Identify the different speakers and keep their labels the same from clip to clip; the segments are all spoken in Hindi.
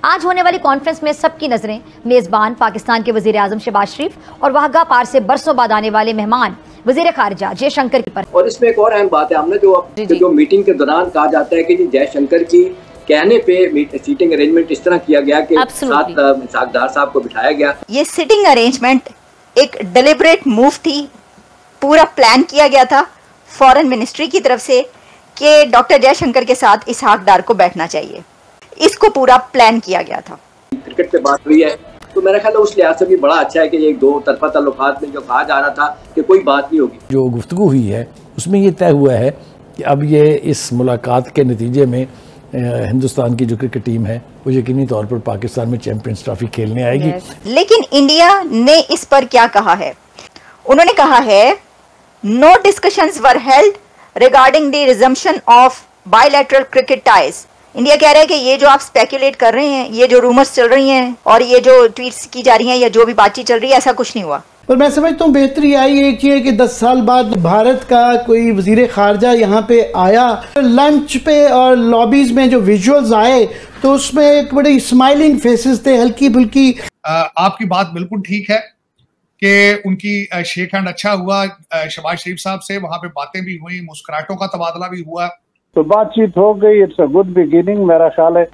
Speaker 1: आज होने वाली कॉन्फ्रेंस में सबकी नजरें मेजबान पाकिस्तान के वजीर आजम शहबाज शरीफ और वाहगा पार से बरसों बाद आने वाले मेहमान वजीर खारजा जयशंकर पर।
Speaker 2: और इसमें एक और अहम बात है, हमने जो मीटिंग के दौरान कहा जाता है कि जी जयशंकर की कहने पे सीटिंग अरेंजमेंट इस तरह किया गया कि साथ इसाकदार साहब को बिठाया गया।
Speaker 3: ये सिटिंग अरेंजमेंट एक डिलिबरेट मूव थी, पूरा प्लान किया गया था फॉरेन मिनिस्ट्री की तरफ से कि डॉक्टर जयशंकर के साथ इसहाक डार को बैठना चाहिए। इसको पूरा प्लान किया गया था।
Speaker 2: क्रिकेट पे बात हुई है तो मेरा ख्याल है उस लिहाज से भी बड़ा अच्छा है कि एक दो तरफा ताल्लुकात में जो कहा जा रहा था कि कोई बात नहीं होगी,
Speaker 4: जो गुफ्तगू हुई है उसमें ये तय हुआ है कि अब ये इस मुलाकात के नतीजे में हिंदुस्तान की जो क्रिकेट टीम है वो यकीनी तौर पर पाकिस्तान में चैंपियंस ट्रॉफी खेलने आएगी।
Speaker 3: लेकिन इंडिया ने इस पर क्या कहा है? उन्होंने कहा है no discussions were held regarding the resumption of bilateral cricket ties. India कह रहा है कि ये जो आप स्पेकुलेट कर रहे हैं, ये जो रूमर्स चल रही हैं और ये जो ट्वीट्स की जा रही हैं या जो भी बातचीत चल रही है, ऐसा कुछ नहीं हुआ।
Speaker 5: पर मैं समझता हूँ बेहतरी आई एक ये कि 10 साल बाद भारत का कोई वजीर खारजा यहाँ पे आया, लंच पे और लॉबीज में जो विजुअल्स आए तो उसमें एक बड़ी स्माइलिंग फेसेस थे, हल्की फुल्की।
Speaker 6: आपकी बात बिल्कुल ठीक है कि उनकी शेक हैंड अच्छा हुआ शहबाज शरीफ साहब से, वहां पे बातें भी हुई, मुस्कुराहटों का तबादला भी हुआ,
Speaker 7: तो बातचीत हो गई। इट्स अ गुड बिगिनिंग मेरा ख्याल है।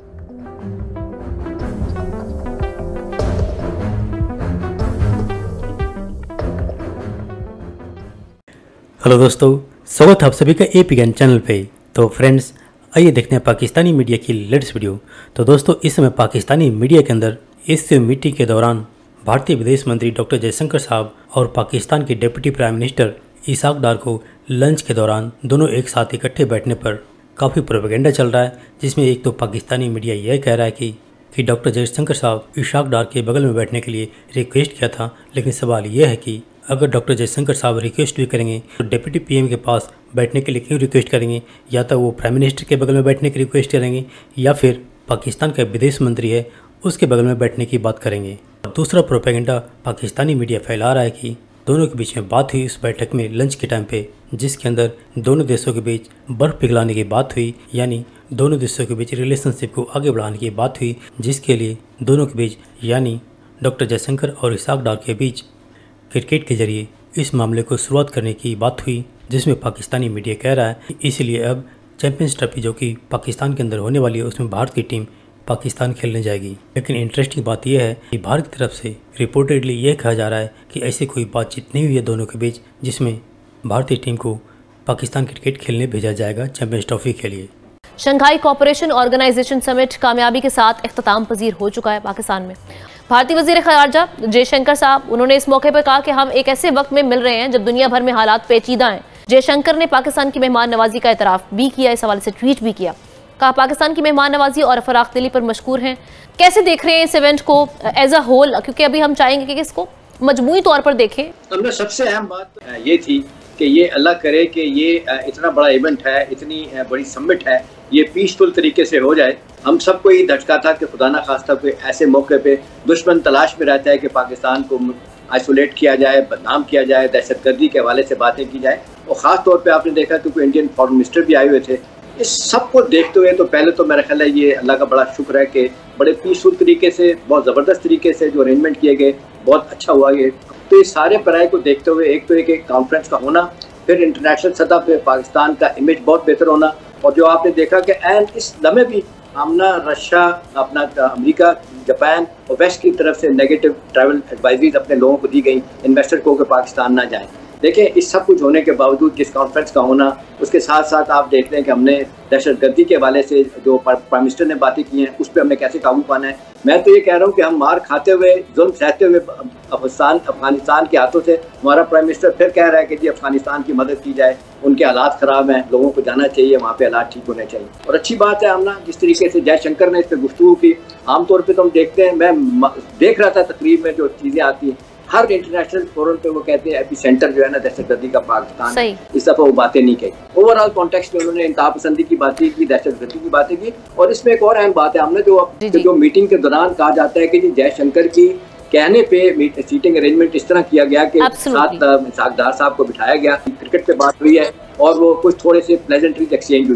Speaker 8: हेलो दोस्तों, स्वागत है आप सभी का एपी ज्ञान चैनल पे। तो फ्रेंड्स, आइए देखते हैं पाकिस्तानी मीडिया की लेटेस्ट वीडियो। तो दोस्तों, इस समय पाकिस्तानी मीडिया के अंदर इस मीटिंग के दौरान भारतीय विदेश मंत्री डॉक्टर जयशंकर साहब और पाकिस्तान के deputy prime minister Ishaq Dar को लंच के दौरान दोनों एक साथ इकट्ठे बैठने पर काफ़ी प्रोपेगेंडा चल रहा है, जिसमें एक तो पाकिस्तानी मीडिया यह कह रहा है कि डॉक्टर जयशंकर साहब इसहाक डार के बगल में बैठने के लिए रिक्वेस्ट किया था। लेकिन सवाल यह है कि अगर डॉक्टर जयशंकर साहब रिक्वेस्ट भी करेंगे तो डिप्टी पीएम के पास बैठने के लिए क्यों रिक्वेस्ट करेंगे? या तो वो प्राइम मिनिस्टर के बगल में बैठने की रिक्वेस्ट करेंगे या फिर पाकिस्तान का विदेश मंत्री है उसके बगल में बैठने की बात करेंगे। दूसरा प्रोपेगेंडा पाकिस्तानी मीडिया फैला रहा है कि दोनों के बीच में बात हुई उस बैठक में लंच के टाइम पे, जिसके अंदर दोनों देशों के बीच बर्फ पिघलाने की बात हुई, यानी दोनों देशों के बीच रिलेशनशिप को आगे बढ़ाने की बात हुई, जिसके लिए दोनों के बीच यानी डॉक्टर जयशंकर और इसहाक डार के बीच क्रिकेट के जरिए इस मामले को शुरुआत करने की बात हुई, जिसमें पाकिस्तानी मीडिया कह रहा है इसलिए अब चैंपियंस ट्रॉफी जो कि पाकिस्तान के अंदर होने वाली है उसमें भारत की टीम पाकिस्तान खेलने जाएगी। लेकिन इंटरेस्टिंग बात यह है कि भारत की तरफ से रिपोर्टेडली ये कहा जा रहा है कि ऐसी कोई बातचीत नहीं हुई है दोनों के बीच जिसमें भारतीय टीम को पाकिस्तान क्रिकेट खेलने भेजा जाएगा चैंपियंस ट्रॉफी के लिए।
Speaker 9: शंघाई कोऑपरेशन ऑर्गेनाइजेशन समिट कामयाबी के साथ इख्तिताम पजीर हो चुका है पाकिस्तान में। भारतीय वजीर खारजा जयशंकर साहब उन्होंने इस मौके पर कहा कि हम एक ऐसे वक्त में मिल रहे हैं जब दुनिया भर में हालात पेचीदा हैं। जयशंकर ने पाकिस्तान की मेहमान नवाजी का एतराफ़ भी किया, इस हवाले से ट्वीट भी किया, कहा पाकिस्तान की मेहमान नवाजी और फराख दिली पर मशकूर हैं। कैसे देख रहे हैं इस इवेंट को एज अ होल, क्योंकि अभी हम चाहेंगे कि इसको मजमूई तौर पर देखें।
Speaker 2: हमने सबसे अहम बात ये थी कि ये अल्लाह करे कि ये इतना बड़ा इवेंट है, इतनी बड़ी समिट है, ये पीसफुल तरीके से हो जाए। हम सबको ये धचका था कि खुदा ना खास्ता कोई ऐसे मौके पे दुश्मन तलाश में रहता है कि पाकिस्तान को आइसोलेट किया जाए, बदनाम किया जाए, दहशतगर्दी के हवाले से बातें की जाए। और ख़ास तौर पे आपने देखा कि कोई इंडियन फॉरेन मिनिस्टर भी आए हुए थे। इस सब को देखते हुए तो पहले तो मेरा ख्याल है ये अल्लाह का बड़ा शुक्र है कि बड़े पीसफुल तरीके से, बहुत ज़बरदस्त तरीके से जो अरेंजमेंट किए गए, बहुत अच्छा हुआ ये। तो इस सारे पराए को देखते हुए एक तो एक कॉन्फ्रेंस का होना, फिर इंटरनेशनल सतह पे पाकिस्तान का इमेज बहुत बेहतर होना, और जो आपने देखा कि एंड इस लम्हे भी आमना रशिया, अपना अमेरिका, जापान और वेस्ट की तरफ से नेगेटिव ट्रैवल एडवाइजरीज अपने लोगों को दी गई इन्वेस्टर को कि पाकिस्तान ना जाएं। देखिए, इस सब कुछ होने के बावजूद इस कॉन्फ्रेंस का होना, उसके साथ साथ आप देख लें कि हमने दहशतगर्दी के हवाले से जो प्राइम मिनिस्टर ने बातें की हैं उस पर हमें कैसे काबू पाना है। मैं तो ये कह रहा हूँ कि हम मार खाते हुए, जुल्म सहते हुए अफगानिस्तान के हाथों से हमारा प्राइम मिनिस्टर फिर कह रहा है कि जी अफगानिस्तान की मदद की जाए, उनके हालात ख़राब हैं, लोगों को जाना चाहिए, वहाँ पे हालात ठीक होने चाहिए। और अच्छी बात है हमने जिस तरीके से जयशंकर ने इस पर गुफ्तगू की। आमतौर पर तो हम देखते हैं, मैं देख रहा था तकरीब में जो चीज़ें आती हैं, हर इंटरनेशनल फोरम पे वो कहते हैं एपी सेंटर जो है ना दहशतगर्दी का पाकिस्तान है। इस दफा वो बातें नहीं कही। ओवरऑल कॉन्टेक्स्ट में उन्होंने इंतहा पसंदी की बातें की, दहशतगर्दी की बातें की। और इसमें एक और अहम बात है, हमने जो मीटिंग के दौरान कहा जाता है कि जी जयशंकर की कहने पे सीटिंग अरेंजमेंट इस तरह किया गया कि साथ इसाकदार साहब को बिठाया गया। क्रिकेट पे बात हुई है और वो कुछ थोड़े से प्लेजेंटरीज एक्सचेंज हुई हैं।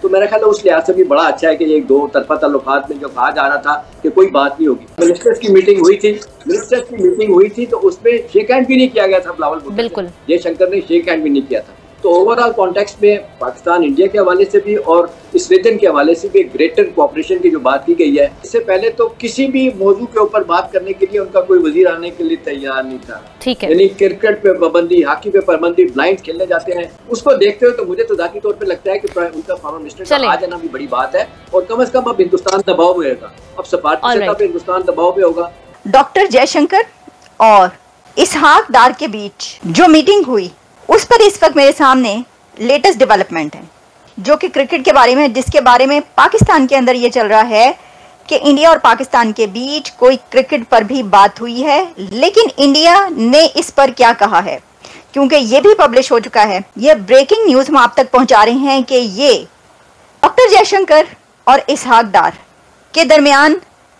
Speaker 2: तो मेरा ख्याल है उस लिहाज से भी बड़ा अच्छा है कि ये दो तरफा ताल्लुकात में जो कहा जा रहा था कि कोई बात नहीं होगी। मिनिस्टर्स की मीटिंग हुई थी तो उसमें शेक हैंड भी नहीं किया गया था बिलावल भुट्टो से।
Speaker 9: बिल्कुल,
Speaker 2: जयशंकर ने शेक हैंड भी नहीं किया था। तो ओवरऑल कॉन्टेक्स्ट में पाकिस्तान इंडिया के हवाले से भी और इस रीजन के हवाले से भी ग्रेटर कोऑपरेशन की जो बात की गई है, इससे पहले तो किसी भी मौजू के ऊपर बात करने के लिए उनका कोई वजीर आने के लिए तैयार नहीं था।
Speaker 9: ठीक है,
Speaker 2: यानी क्रिकेट पे पाबंदी, हॉकी पे पाबंदी, ब्लाइंड खेलने जाते हैं, उसको देखते हुए तो मुझे तो जाती तौर पे लगता है कि उनका फॉरेन मिनिस्टर का आ जाना भी बड़ी बात है और कम से कम अब हिंदुस्तान दबाव में होगा, अब सपाट सतह पे हिंदुस्तान दबाव में होगा।
Speaker 3: डॉक्टर जयशंकर और इसहाक डार के बीच जो मीटिंग हुई उस पर इस वक्त मेरे सामने लेटेस्ट डेवलपमेंट है जो कि क्रिकेट के बारे में, जिसके बारे में पाकिस्तान के अंदर ये चल रहा है कि इंडिया और पाकिस्तान के बीच कोई क्रिकेट पर भी बात हुई है, लेकिन इंडिया ने इस पर क्या कहा है, क्योंकि ये भी पब्लिश हो चुका है। ये ब्रेकिंग न्यूज हम आप तक पहुंचा रहे हैं कि ये डॉक्टर जयशंकर और इसहाक डार के दरमियान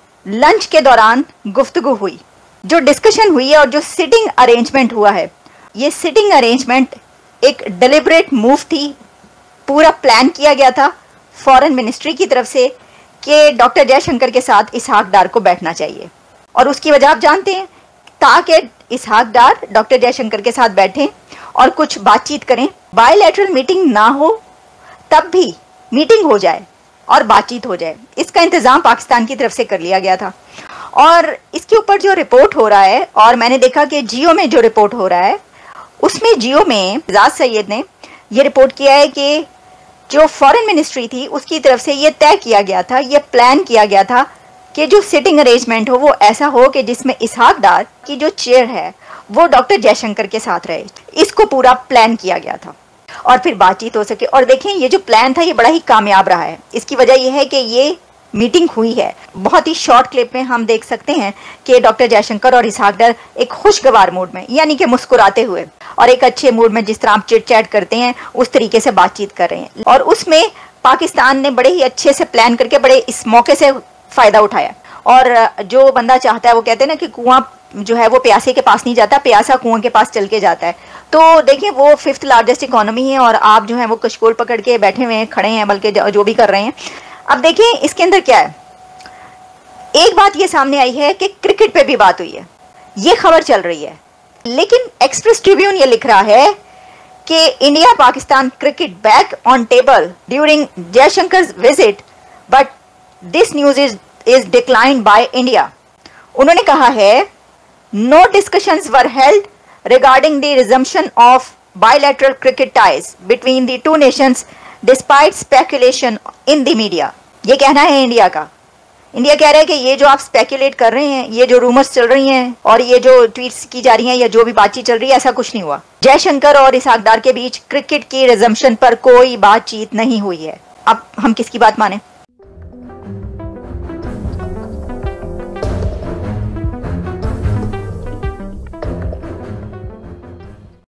Speaker 3: लंच के दौरान गुफ्तगू हुई, जो डिस्कशन हुई है और जो सिटिंग अरेंजमेंट हुआ है, ये सिटिंग अरेंजमेंट एक डिलिबरेट मूव थी, पूरा प्लान किया गया था फॉरेन मिनिस्ट्री की तरफ से कि डॉक्टर जयशंकर के साथ इसहाक डार को बैठना चाहिए। और उसकी वजह आप जानते हैं, ताकि इसहाक डार डॉक्टर जयशंकर के साथ बैठें और कुछ बातचीत करें, बायलैटरल मीटिंग ना हो तब भी मीटिंग हो जाए और बातचीत हो जाए। इसका इंतजाम पाकिस्तान की तरफ से कर लिया गया था। और इसके ऊपर जो रिपोर्ट हो रहा है, और मैंने देखा कि जियो में जो रिपोर्ट हो रहा है उसमें जियो में एजाज सैयद ने ये रिपोर्ट किया है कि जो फॉरेन मिनिस्ट्री थी उसकी तरफ से ये तय किया गया था, ये प्लान किया गया था कि जो सिटिंग अरेंजमेंट हो वो ऐसा हो कि जिसमें इसहाक डार की जो चेयर है वो डॉक्टर जयशंकर के साथ रहे। इसको पूरा प्लान किया गया था और फिर बातचीत हो सके। और देखें, ये जो प्लान था ये बड़ा ही कामयाब रहा है। इसकी वजह यह है कि ये मीटिंग हुई है, बहुत ही शॉर्ट क्लिप में हम देख सकते हैं कि डॉक्टर जयशंकर और इसहाक डार एक खुशगवार मूड में, यानी कि मुस्कुराते हुए और एक अच्छे मूड में, जिस तरह आप चिट चैट करते हैं उस तरीके से बातचीत कर रहे हैं। और उसमें पाकिस्तान ने बड़े ही अच्छे से प्लान करके बड़े इस मौके से फायदा उठाया। और जो बंदा चाहता है, वो कहते हैं ना कि कुआं जो है वो प्यासे के पास नहीं जाता, प्यासा कुआं के पास चल के जाता है। तो देखिए, वो 5th लार्जेस्ट इकोनॉमी है और आप जो है वो कशकोल पकड़ के बैठे हुए हैं, खड़े हैं, बल्कि जो भी कर रहे हैं। अब देखिए इसके अंदर क्या है। एक बात ये सामने आई है कि क्रिकेट पे भी बात हुई है, ये खबर चल रही है, लेकिन एक्सप्रेस ट्रिब्यून ये लिख रहा है कि India Pakistan cricket back on table during Jaishankar visit, but this news is declined by India. उन्होंने कहा है, no discussions were held regarding the resumption of bilateral cricket ties between the two nations despite speculation in the media. ये कहना है इंडिया का। इंडिया कह रहा है कि ये जो आप स्पेकुलेट कर रहे हैं, ये जो रूमर्स चल रही हैं और ये जो ट्वीट्स की जा रही हैं या जो भी बातचीत चल रही है, ऐसा कुछ नहीं हुआ। जयशंकर और इसहाक डार के बीच क्रिकेट की रिजम्पशन पर कोई बातचीत नहीं हुई है। अब हम किसकी बात माने?